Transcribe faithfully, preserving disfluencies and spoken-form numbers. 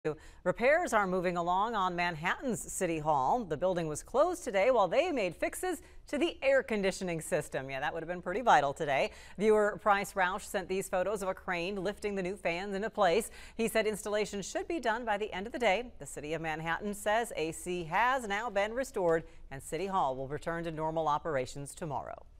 Repairs are moving along on Manhattan's City Hall. The building was closed today while they made fixes to the air conditioning system. Yeah, that would have been pretty vital today. Viewer Price Roush sent these photos of a crane lifting the new fans into place. He said installation should be done by the end of the day. The city of Manhattan says A C has now been restored and City Hall will return to normal operations tomorrow.